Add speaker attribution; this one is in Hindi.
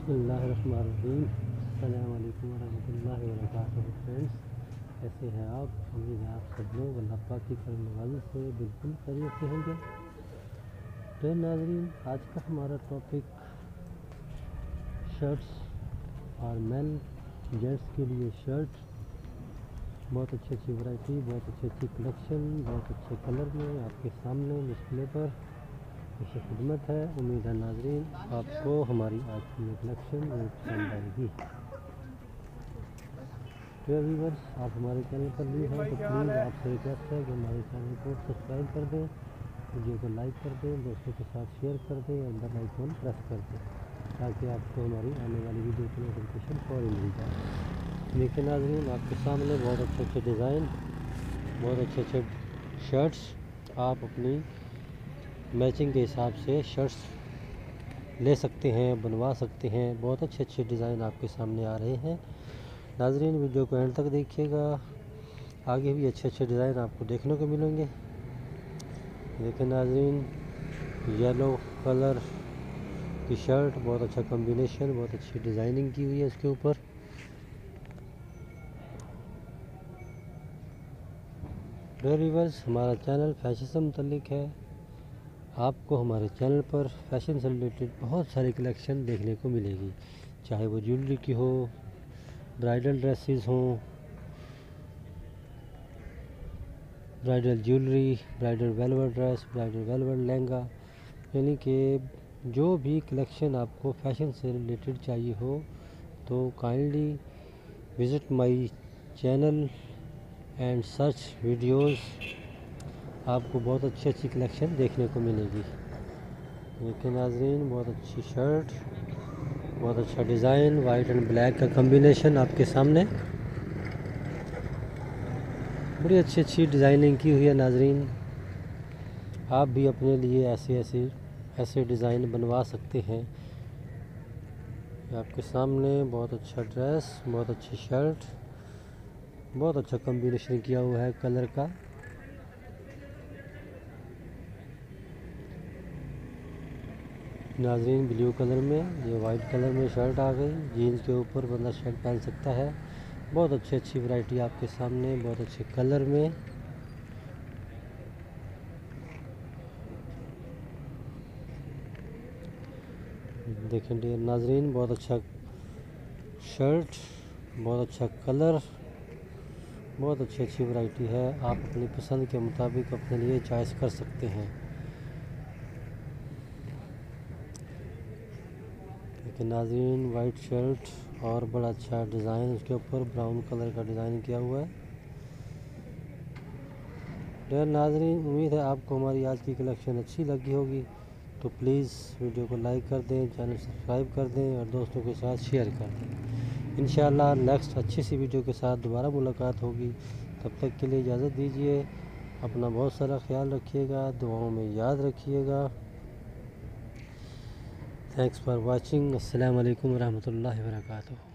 Speaker 1: बिस्मिल्लाहिर्रहमानिर्रहीम। अस्सलाम वालेकुम वरहमतुल्लाहि वबरकातुहू। फ्रेंड्स, कैसे हैं आप? उम्मीद है आप सब लोग अल्लाह पाक की करम नवाज़ी से बिल्कुल खैरियत से होंगे। तो नाज़रीन, आज का हमारा टॉपिक शर्ट्स और मेन जेंट्स के लिए शर्ट, बहुत अच्छी वैरायटी, बहुत अच्छी कलेक्शन, बहुत अच्छे कलर में आपके सामने डिस्प्ले पर इसे खिदमत है। उम्मीद है नाज़रीन आपको हमारी आज की ये कलेक्शन पसंद आएगी। तो व्यूअर्स, आप हमारे चैनल पर न्यू हैं तो प्लीज़ आपसे रिक्वेस्ट है कि हमारे चैनल को सब्सक्राइब कर दें, वीडियो को लाइक कर दें, दोस्तों के साथ शेयर कर दें और बेल आइकन प्रेस कर दें ताकि आपको हमारी आने वाली वीडियो की नोटिफिकेशन फौरन मिल जाए। देखिए नाज़रीन, आपके सामने बहुत अच्छे डिज़ाइन, बहुत अच्छे शर्ट्स, आप अपनी मैचिंग के हिसाब से शर्ट्स ले सकते हैं, बनवा सकते हैं। बहुत अच्छे डिज़ाइन आपके सामने आ रहे हैं। नाज़रीन, वीडियो को एंड तक देखिएगा, आगे भी अच्छे डिज़ाइन आपको देखने को मिलेंगे। देखिए नाज़रीन, येलो कलर की शर्ट, बहुत अच्छा कॉम्बिनेशन, बहुत अच्छी डिज़ाइनिंग की हुई है इसके ऊपर। व्यूअर्स, हमारा चैनल फैशन से मुतल्लिक है। आपको हमारे चैनल पर फैशन से रिलेटेड बहुत सारी कलेक्शन देखने को मिलेगी, चाहे वो ज्वेलरी की हो, ब्राइडल ड्रेसेस हों, bridal jewellery, bridal velvet dress, bridal velvet lehenga, यानी कि जो भी कलेक्शन आपको फैशन से रिलेटेड चाहिए हो तो kindly visit my channel and search videos. आपको बहुत अच्छी कलेक्शन देखने को मिलेगी। देखिए नाज़रीन, बहुत अच्छी शर्ट, बहुत अच्छा डिज़ाइन, वाइट एंड ब्लैक का कॉम्बिनेशन आपके सामने, बड़ी अच्छी डिज़ाइनिंग की हुई है। नाज़रीन, आप भी अपने लिए ऐसे डिज़ाइन बनवा सकते हैं। आपके सामने बहुत अच्छा ड्रेस, बहुत अच्छी शर्ट, बहुत अच्छा कॉम्बिनेशन किया हुआ है कलर का। नाज़रीन, ब्लू कलर में, ये वाइट कलर में शर्ट आ गई। जीन्स के ऊपर बंदा शर्ट पहन सकता है। बहुत अच्छी वैरायटी आपके सामने, बहुत अच्छे कलर में। देखें डियर नाज़रीन, बहुत अच्छा शर्ट, बहुत अच्छा कलर, बहुत अच्छी वैरायटी है। आप अपनी पसंद के मुताबिक अपने लिए चॉइस कर सकते हैं। देखिए नाज़रीन, वाइट शर्ट और बड़ा अच्छा डिज़ाइन, उसके ऊपर ब्राउन कलर का डिज़ाइन किया हुआ है। डियर नाज़रीन, उम्मीद है आपको हमारी आज की कलेक्शन अच्छी लगी होगी, तो प्लीज़ वीडियो को लाइक कर दें, चैनल सब्सक्राइब कर दें और दोस्तों के साथ शेयर कर दें। इंशाअल्लाह नेक्स्ट अच्छी सी वीडियो के साथ दोबारा मुलाकात होगी। तब तक के लिए इजाज़त दीजिए। अपना बहुत सारा ख्याल रखिएगा, दुआओं में याद रखिएगा। Thanks for watching. अस्सलाम वालेकुम रहमतुल्लाहि व बरकातुहू।